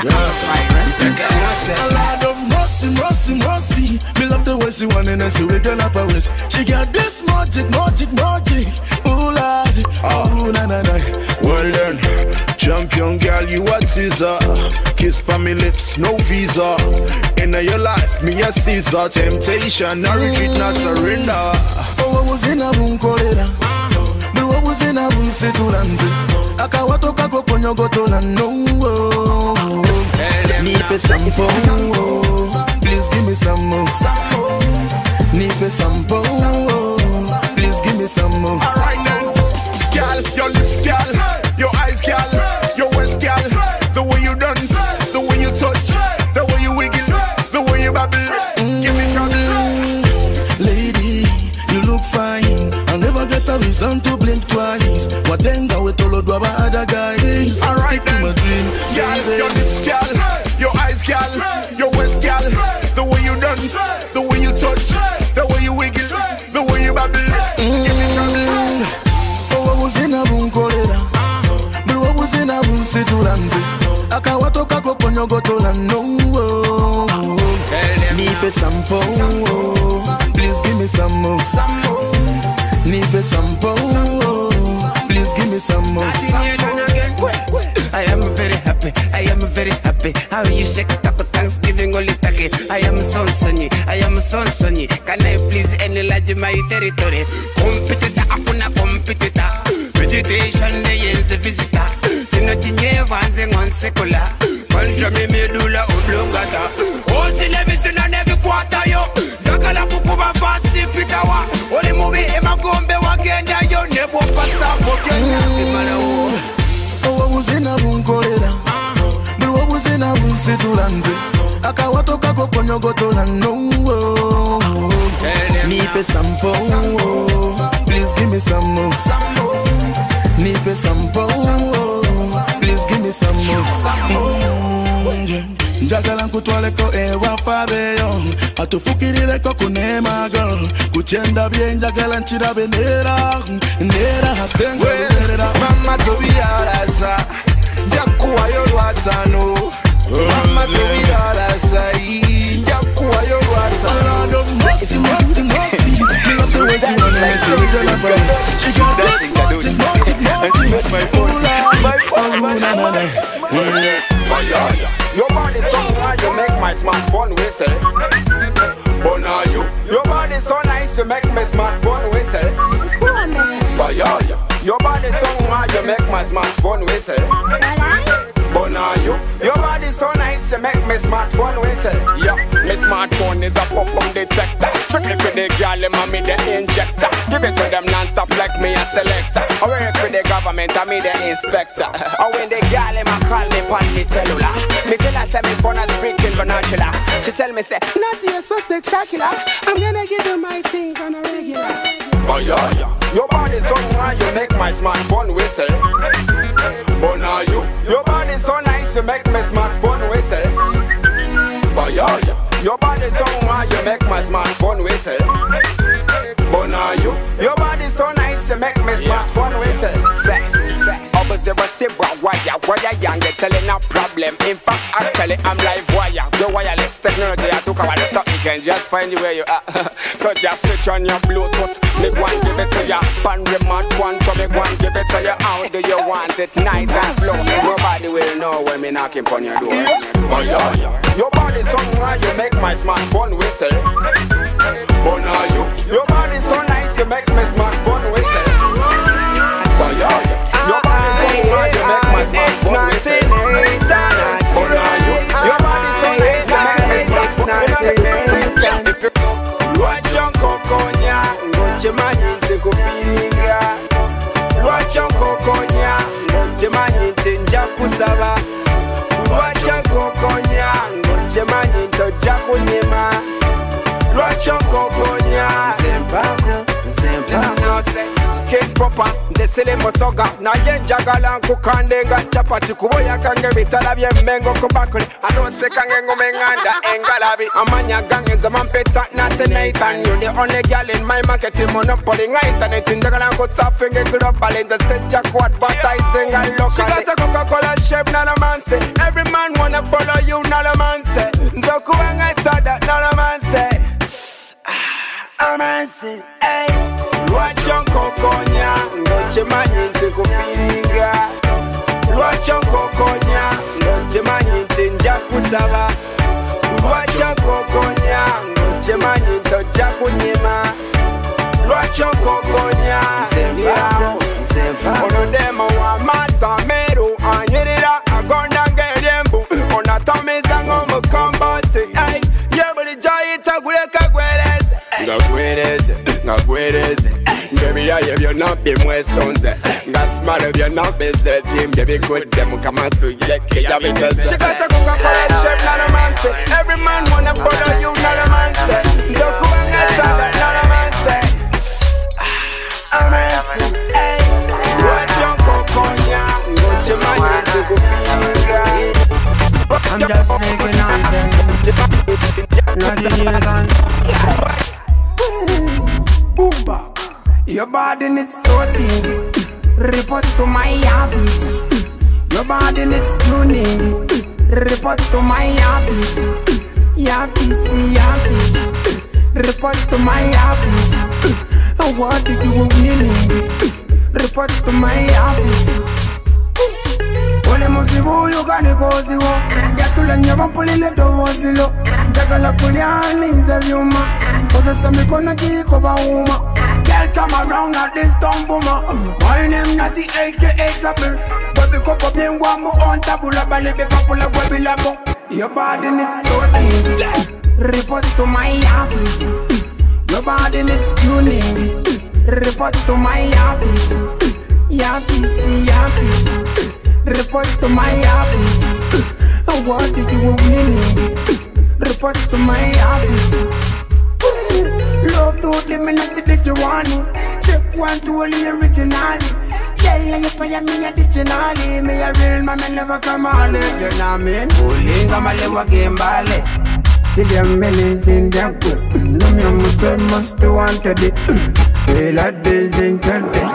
lot of mercy. Me love the way she want and I see we girl up her waist. She got this magic. Ooh lad, oh na. Well then, champion girl, you a teaser. Kiss for me lips, no visa. In your life, me a Caesar. Temptation, no retreat, no surrender. Oh, I was in a room kolera. Blue, I was in a room situlanze. Akawatoka kokonyo gotolano. Nipe some more, please give me some more. Nipe some more, please give me some more. Alright now, girl, your lips, girl, your eyes, girl, your waist, girl. The way you dance, the way you touch, the way you wiggle, the way you babble. Give me trouble. Lady, you look fine. I'll never get a reason to blink twice. What then go with all of the other guys? Alright then, girl, your lips, girl, your eyes, girl, your waist, girl. The way you dance, the way you touch, the way you wiggle, the way you babble. Give me trouble. Oh, I was in a room kolera. Blue, I was in a room situlanze. Akawatoka kokonyo gotolano. Nipe some more, please give me some more. Nipe some more, me some more. I am very happy, I am very happy. How you shake taco Thanksgiving only take. I am so sunny, I am so sunny. Can I please enlarge my territory? Competitor, akuna competitor. Vegetation, they is a visitor. Tinotinye wanze on secular. Contra me medula oblongata. Oh, si levisin on every quarter yo. Dakala kukuba fasi pitawa. Ole movie ema gombe wagenda yo. Nebo pasa pokenya. Wabuzina bunkolera Buli wabuzina bunsitulanze Akawatoka kokonyogotola no Nipe sample Please give me some more Nipe sample Please give me some more Njagala nkutwaleko ewa fabeyo Atufukirireko kunema girl Kuchenda bie njagala nchirabe nera hatenga nera Mama tobiyarasa Njakuwa yorwatano Mama tobiyarasa Njakuwa yorwatano Mercy Love the way she wanna mess with the lovers. She got this multi and she make my Your body so nice, you make my smartphone whistle. But now your body so nice, you make my smartphone whistle. But your body so nice, you make my smartphone whistle. But now your body so nice, you make my smartphone whistle. Yeah, my smartphone is a pop-up detector. Strictly for the girl, me the injector. Give it to them non-stop like me a selector. I work for the government, I me the inspector. And when the girl call me on me cellular, me tell her say me phone a speaking vernacular. She tell me say, not here so spectacular. I'm gonna give you my things on a regular. But your body so nice, you make my smartphone whistle. But now your body so nice, you make my smartphone whistle. But your body so nice, you make my smartphone whistle. But now your body so nice, you make my smartphone whistle. Say, why young, they telling no problem. In fact, actually, I'm live wire. The wireless technology, I took over the stuff. You can just find you where you are. So just switch on your Bluetooth. Make one give it to ya. Pan remote one, so make one give it to you. How do you want it? Nice and slow. Nobody will know when me knocking on your door. But your body so nice, you make my smartphone whistle. But now your body so nice, you make my smartphone whistle. But your body so nice, you make my smartphone whistle. But now your body so nice, you make my smartphone whistle. Lwachonko konya, ngoche manyinte kufiringa. Lwachonko konya, ngoche manyinte njakusaba. Lwachonko konya, ngoche manyinte ojakunyema. Lwachonko konya, nzembako. Skin proper, ndesile mosoga. Na yenjagala nkukandenga chapati. Kuboya kange bitala bye mengo kubakuli. Atose kange ngumenganda engalabi. Amanya gange zamampeta nate Nathan. You the only girl in my market monopoly. Internet njagala nkutafenge global. Nze seja kwa advertising and local. She got a Coca-Cola shape nana man say. Every man wanna follow you nana man say. Nzokuwanga sada nana man say. Amansi, ey. Lwachonko konya, ngoche manyinte kufiringa. Lwachonko konya, ngoche manyinte njakusaba. Lwachonko konya, ngoche manyinte ojakunyema. Lwachonko konya, nzembako. Ono demo wa mata meru anyirira agonda ngelyembu. Ona tamiza ngomukomboti, ey. Yebuli jayita guleka gwereze. Ngagwereze Baby, I have you not been Weston's. Got smart if you not been team. Baby, good them come out to get kid. She got a Coca-Cola shape, not a man say. Every man wanna follow you, not a man say. Don't go and get that, not a man say. Amazing, hey. Watch your Coconia, watch your man to go feel. I'm just making nonsense. Nothing you done. Boom back. Your body needs so dingy. Report to my office. Your body needs tuning. Report to my office. Office. Report to my office. And what do you winning? report to my office. Ole musibu yugani koziwo Gatula nyaba mpulile dowozilo Jagala kuliani za vyuma Kozesa mikono jiko bauma Girl come around at this town boomer My name not the aka Zabel Baby kopo bingwa mo on tabula Balibe papula gwebi labo Your body needs so deep Report to my office. Your body needs tuning. Report to my office. Office. Report to my office. What did you winning? Report to my office. Love to the minutes that you want. Check 1 to only original. Tell you fire me additionally. Me a real man, me never come on. You know what I mean? Bullying, I'm a little game ballet. See them millions in their good. No me am a must wanted it. They like this in Chelsea.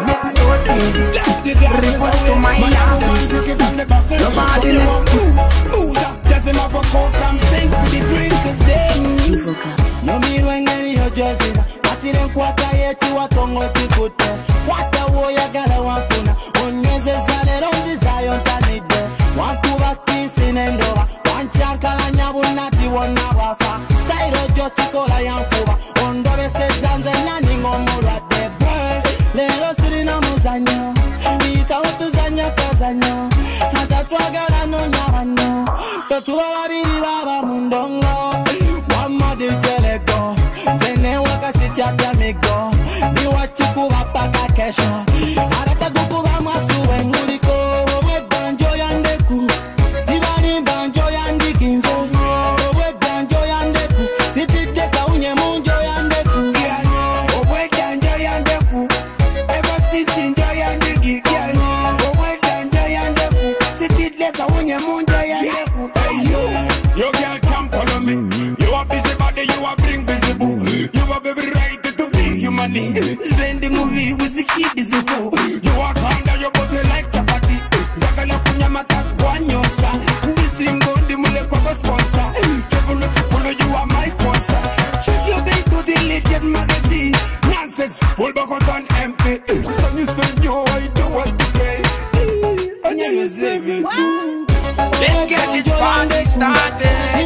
Report to my office. Nobody needs to. Just enough a coke and sink to the drinkers then. No me when any of Jesse. Pati them kwata yetu watongo chikute. Kwata woya gala wafuna. Onyeze zane ronzi zayon tanide. Wankuwa kisi nendoa. Wanchankala nyabu nati wana wafa. Stairo joti kola yankuwa. Ondobe se zanze nani ngomura debe. Lero siri na muzanyo. Ita utu zanya kazanyo. Hata tuagala no nyawano. Petuwa wabiri baba mundongo. Wama di jelego. Zene waka siti amigo. Ni wachiku wapaka kesho. Arata guku wa masuwe nguliko. Owe banjo yandeku. Sivani banjo yandikinzo. Owe banjo yandeku. Siti deka unye munjo yandeku. Owe banjo yandeku. Ego sisi njo yandiki. Owe banjo yandeku. Siti deka unye munjo yandeku. Yo girl come follow me. You are busy body, you are bring busy boo. You have every right to be human. Send the movie with the kid is a fool. You are under your body like chapati. Jagala kunyamata kwanyosa. This ringo di mule kwa sponsor. Chukulu chukulu you are my sponsor. Should you be to the legend magazine? Nonsense, full back on empty. So you say yo, I do what you play. And you save it too. Let's get this party started.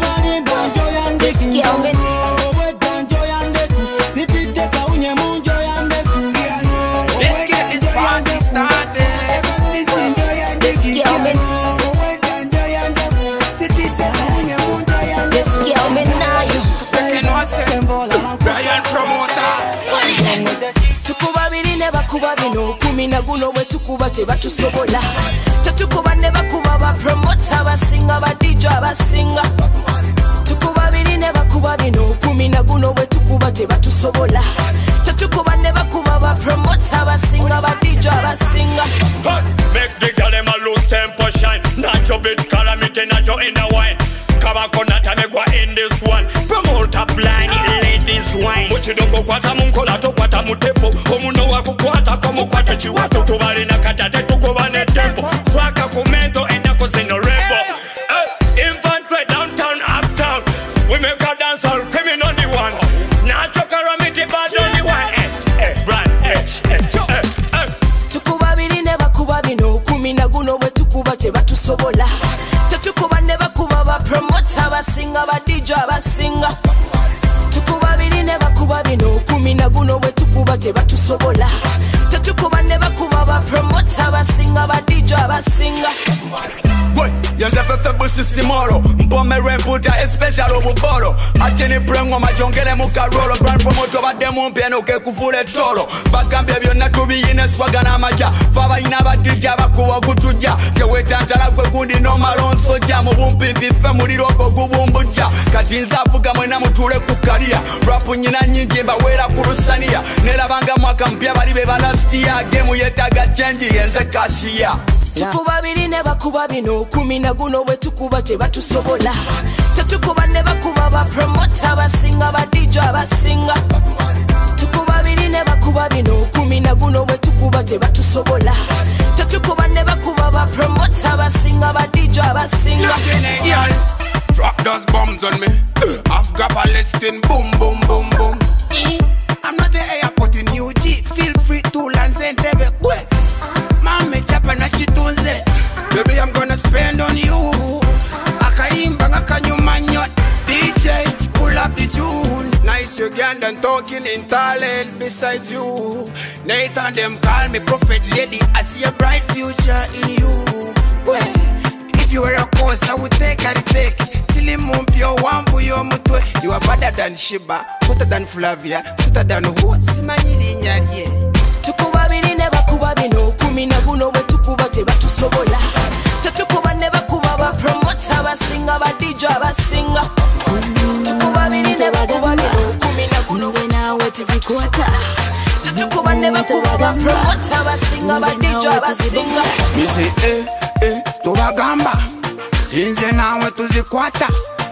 This girl been Let's get this party started. This girl been Brian Promoter. Tukuba birine bakuba bino kumi na guno we tukuba tebatusobola. Tetukuba ne bakuba ba promoter basinga ba DJ basinga. Tukuba birine bakuba bino kumi na guno we tukuba tebatusobola. Tetukuba ne bakuba ba promoter basinga ba DJ basinga. Make the girl them a lose tempo shine. Nacho bit calamity, nacho in the wine. Kabako nata megwa in this one. Promoter blind, ladies wine. Muchi dongo kwata munkola to kwata mutepo. Omuno waku kwata komo kwata chiwato. Tubali na kata tetu kubane tempo. Twaka kumento enda kuzino rembo. Infantry downtown, uptown. We make a dance all criminal the one. Nacho calamity bad on the one. Brand, Tukuba birine bakuba bino kumi na guno we tukuba tebatusobola. Tetukuba ne bakuba ba promoter basinga ba DJ basinga. Tukuba birine bakuba bino kumi na guno we tukuba tebatusobola. Tetukuba ne bakuba ba promoter basinga ba DJ basinga. Boy, yanze fefe busisi moro. Mpome remputa especial obuboro. Atini prengo majongele mukarolo. Brand promoter bademu mpieno ke kufule toro. Bagambye byonna tubiyine swaga na maja. Faba ina badija bakuwa kutuja. Keweta ntala kwe gundi no malonso ja. Mubumpipi fe muliro ko gubumbuja. Kati nzavuga mwena mutule kukalia. Rapu nyina nyingi mba wera kurusania. Nera banga mwaka mpya balibe balastia. Gemu yetaga change yenze kashia. Tukuba birine bakuba bino kumi na guno we tukuba tebatusobola. Tetukuba ne bakuba ba promoter basinga ba DJ basinga. Tukuba birine bakuba bino kumi na guno we tukuba tebatusobola. Tetukuba ne bakuba ba promoter basinga ba DJ basinga. Drop those bombs on me. I've got a listing, boom, boom, boom, boom. I'm not the airport in UG. Feel free to land and your gang done talking in talent besides you. Nathan them call me prophet lady. I see a bright future in you. Well, if you were a course, I would take a take. Silly moon pure one for your mutwe. You are better than Shiba, better than Flavia, better than who? Simani Nyari. Tukuba bini never kuba bino. Kumina buno we tukuba te batu sobola. Tukuba never kuba ba promoter ba singer ba DJ ba singer. Tukuba bini never kuba bino. Kumina buno we now we tuzikwata. Tukuba never kuba ba promoter ba singer ba DJ ba singer. Me say tobagamba. Inze nawe tuzikwata.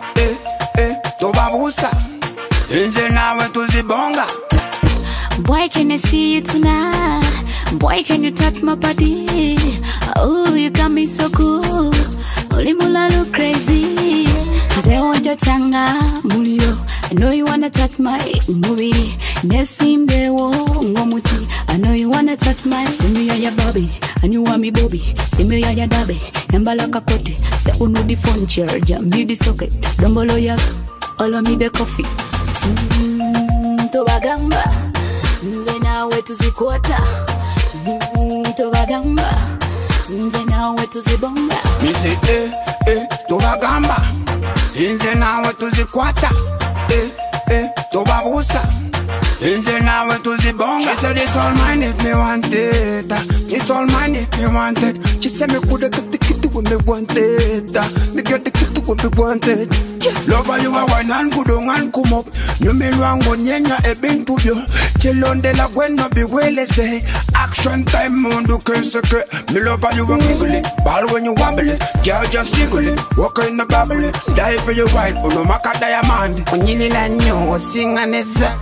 Tobabusa. Inze nawe tuzibonga. Boy, can I see you tonight? Boy, can you touch my body? Oh, you got me so cool. Ulimula look crazy. They want your changa, mulio. I know you wanna touch my movie. Nesimbe wo ngomuti. I know you wanna touch my simi ya Bobby. And you want me Bobby. Simi ya dabe. Nembala kakote. Se unu di phone charger. Me di socket. Dombolo ya. All of me the coffee. Tobagamba. Nze nawe tuzikwata. Tobagamba. Nze nawe tuzibonga. Me say tobagamba. Nze nawe tuzikwata. Tobabusa. Nze nawe tuzibonga. She said it's all mine if me want it. It's all mine if me want it. She said me coulda get the kitty when me want it. Me get the kitty when me want it. Lover you a wine and good and come up. You me wango nyenya ebintu byo. Chilonde la bueno be wele say. Action time mundu keseke. Me lover you a giggle. Ball when you wobble it. Girl just jiggle it. Walk in the bubble it. Die for your white. Uno maka diamond. Unyili la nyo. Sing and it's that.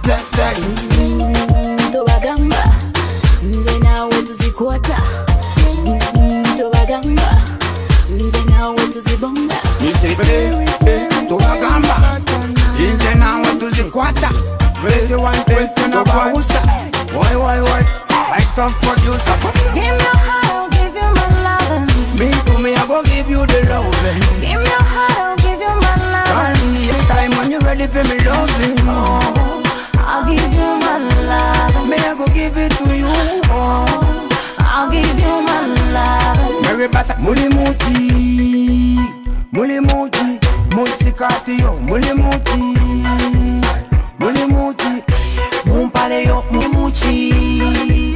Tobagamba. Nze nawe tuzikwata. Tobagamba. Nze nawe tuzibonga. Me say tobagamba. Nze nawe tuzikwata. Ready one question about Usa. Why? Like some producer. Give me your heart, I'll give you my loving. Me to me, I go give you the loving. Give me your heart, I'll give you my loving. Call me anytime when you're ready for me loving. I'll give you my love. Me I go give it to you. I'll give you my love. Mary Bata Mulimuti, Musikati yo Mulimuti, Mumpale yo Mulimuchi,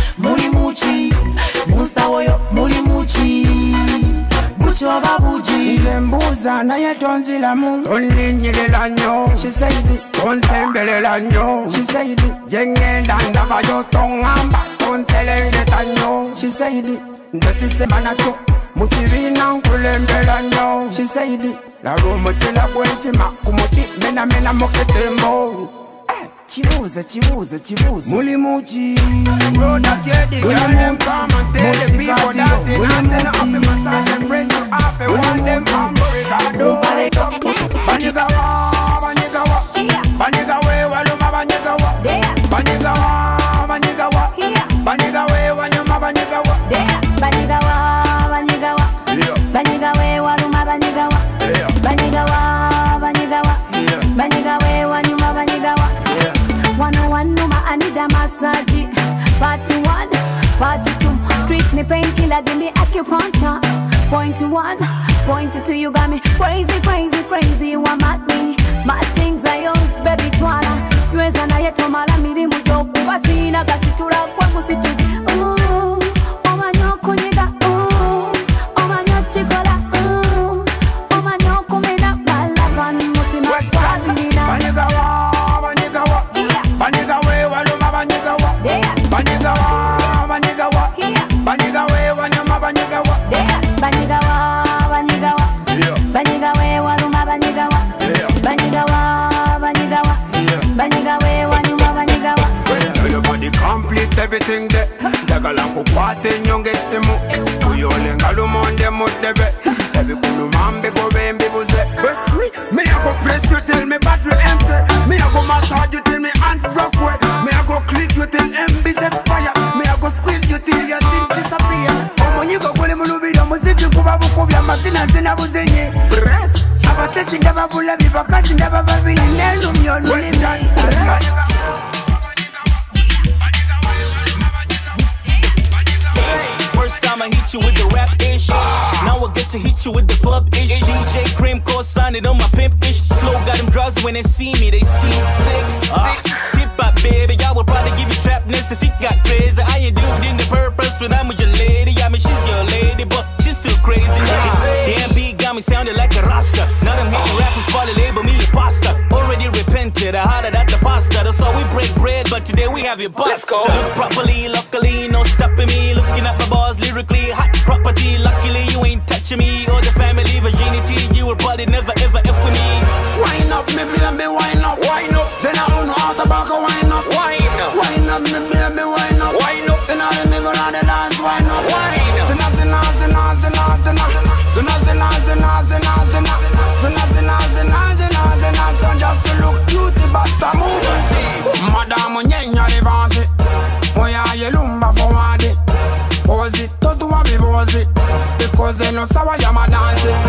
Musawo yo Mulimuchi, Bucho babuji. Zembuza na yetonzi la mu Tonlinyele la nyo She said it Tonsembele la nyo She said it Jenge danda ba yo tongamba Tontelenge tanyo She said it Ndesi se manacho Mutirina nkulembe la nyo She said it La romo chela kwenchi makumuti Mena moketembo Chibuza Mulimuchi Brother Kedi Mulimuchi come and tell the people that they not tell up in massage and press you off and want them hamburger Banyigawe waluma banyigawa Banyigawe wanyuma banyigawa Banyigawe waluma banyigawa Banyigawe wanyuma banyigawa 101 numa anida massage. Party 1, party 2. Treat me painkiller, give me acupuncture. Point 1, point 2. You got me crazy. You want mad me. My things are yours, baby twala. Yueza na yeto mala miri mujoku. Basina gasitura kwa musituzi. Omanyoko nyiga. Omanyachikola. Omanyoko mina. Malavan mutima sabina. Banyigawe waluma banyigawa Banyigawe wanyuma banyigawa Banyigawe waluma banyigawa Banyigawe wanyuma banyigawa Everybody complete everything there Dagala kukwate nyonge simu Uyole ngalumonde mudebe Ebikulu mambe go bembe buze Best me I go press you till me battery empty Me I go massage you till me hands rough way Me I go click you till MBs expire Me I go squeeze you till your things disappear Omonyigo kule mulubira muziki kuba bukubya mazina zina buzenye Press Abatesi ndaba bulabi bakasi ndaba babili Nelu myolulimi First time I hit you with the rap ish. Now I get to hit you with the club ish. DJ Cream co-signed on my pimp ish. Flow got them drugs when they see me, they see sick. Sip up, baby, I would probably give you trapness if it got crazy. I ain't doing in the purpose when I'm with your lady. I mean, she's your lady, but she's still crazy. Damn beat got me sounding like a rasta. Now them hating rappers probably label me a pasta. Already repented, I hollered at the pasta. That's how we break bread, but today we have your bust. Look properly, luckily, no stopping me. Looking at my bars lyrically, hot property. Luckily, you ain't touching me or the family virginity. You will probably never ever F with me. Wine up, me baby, wine up. Wine up. Then I don't know how to back a wine up. Wine up. Wine up, me baby, wine up. Wine up. Then I me go round the dance, wine up. Wine up. Zina, zina, zina, zina, zina. Zina, zina, zina, zina, zina. Zina, zina, zina, zina, zina. Don't just look cute, basta move. Madame, nyenya divansi. Oya, ye lumba for wadi. Pose it, just do what me pose it. Because they know sawa yama dance it.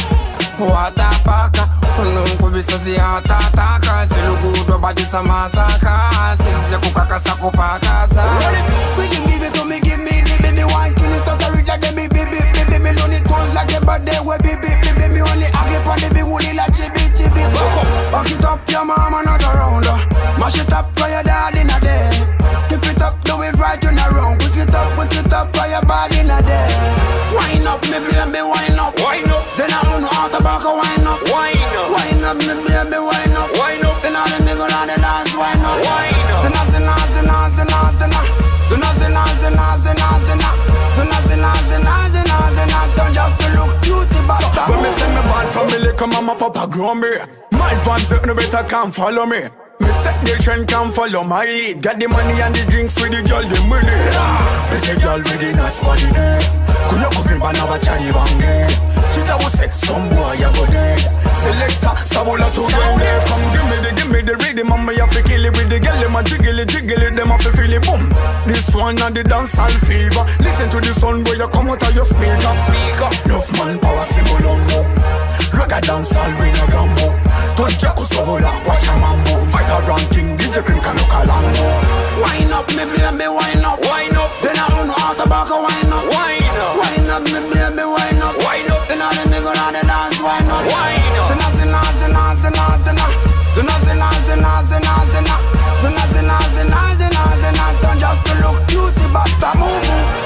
Wata paka, unungu bisozi hata taka. Silu gudo but it's a massacre. Sisi kukaka saku pakasa. We can give it to me, give me, baby, me one kill it. So the reader them me, baby, baby, me lonely tones like the bad day. We baby, baby, me only ugly pon the big woolly like chibi, chibi. Back it up, your mama not around. Mash it up for your dad in a day. Keep it up, do it right, you're not wrong. Pick it up for your body in a day. Wine up, me baby, wine up. Wine up. Then I don't know how to back a wine up. Wine up. Wine up, me baby, wine up. Wine up. Then I me go down the dance, wine up. Wine up. Zina, zina, zina, zina, zina. Zina, zina, zina, zina, zina. Zina, zina, zina, zina, zina. Don't just to look cute, basta. When me say me bad from me little mama, papa grow me. My fans no better come follow me. Me set the trend, come follow my lead. Got the money and the drinks with the girl, the money. Pretty girl with the nice body there. Could you come in by now, cherry bangy. She tell us say, some boy you go dead. Selector, Sabola to them there. Come give me the rhythm, and me have to kill it with the girl. Them a jiggle it, them have to feel it, boom. This one and the dancehall fever. Listen to the sound where you come out of your speaker. Enough man power symbol on no. Ragga dancehall we no gambo. Touch Jaco Sabola, watch a mambo. The ranking, DJ Cream can look along. Wine up, me baby, wine up. Wine up. Then I don't know how to back a wine up. Wine up. Wine up, me baby, wine up. Wine up. Then I me go down the dance, wine up. Wine up. Zina, zina, zina, zina, zina. Zina, zina, zina, zina, zina. Zina, zina, zina, zina, zina. Don't just to look cute, basta move.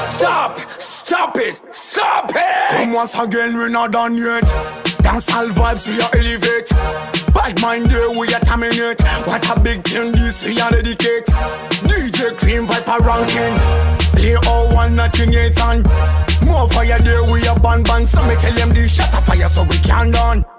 Stop it. Come once again, we're not done yet. Dancehall vibes, we are elevate. Bad mind there, we are terminate. What a big thing this, we are dedicate. DJ Cream Viper ranking. Play all one, nothing Nathan. More fire there, we are ban. So me tell them this shut a fire so we can done.